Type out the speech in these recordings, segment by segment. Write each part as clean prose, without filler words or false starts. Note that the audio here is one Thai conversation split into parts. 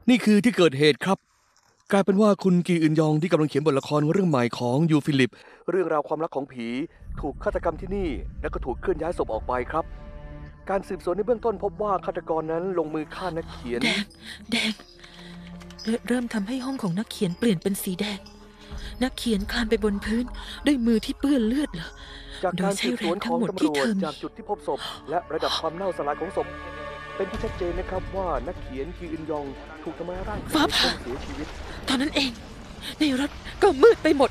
นี่คือที่เกิดเหตุครับกลายเป็นว่าคุณกีอึนยองที่กำลังเขียนบทละครเรื่องใหม่ของยูฟิลิปเรื่องราวความรักของผีถูกฆาตกรรมที่นี่และก็ถูกเคลื่อนย้ายศพออกไปครับการสืบสวนในเบื้องต้นพบว่าฆาตกรนั้นลงมือฆ่านักเขียนแดงเริ่มทำให้ห้องของนักเขียนเปลี่ยนเป็นสีแดงนักเขียนคลานไปบนพื้นด้วยมือที่เปื้อนเลือดเหรอจากการสืบสวนของตำรวจจากจุดที่พบศพและระดับความเน่าสลายของศพเป็นที่ชัดเจนนะครับว่านักเขียนกีอึนยองถูกทำร้ายร่างกายจนเสียชีวิตตอนนั้นเองในรถก็มืดไปหมด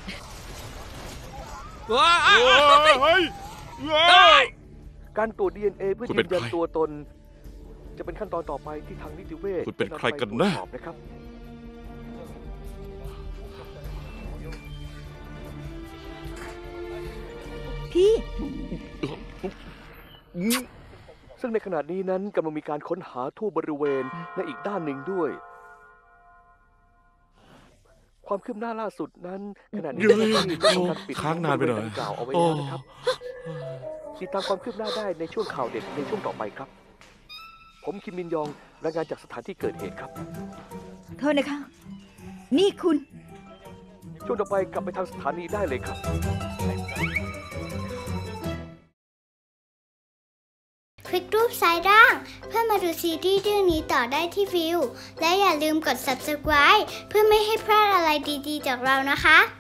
การตรวจ DNA เพื่อยืนยันตัวตนจะเป็นขั้นตอนต่อไปที่ทางนิติเวชคุณเป็นใครกันแน่นะครับพี่ซึ่งในขณะนี้นั้นกำลังมีการค้นหาทั่วบริเวณในอีกด้านหนึ่งด้วยความคืบหน้าล่าสุดนั้นขณะนี้ค้างนานไปหน่อยกล่าวเอาไว้แล้วนะครับติดตามความคืบหน้าได้ในช่วงข่าวเด็ดในช่วงต่อไปครับผมคิมมินยองรายงานจากสถานที่เกิดเหตุครับโทษนะคะนี่คุณช่วงต่อไปกลับไปทางสถานีได้เลยครับคลิกรูปซ้ายล่างเพื่อมาดูซีรีส์เรื่องนี้ต่อได้ที่วิวและอย่าลืมกด subscribe เพื่อไม่ให้พลาดอะไรดีๆจากเรานะคะ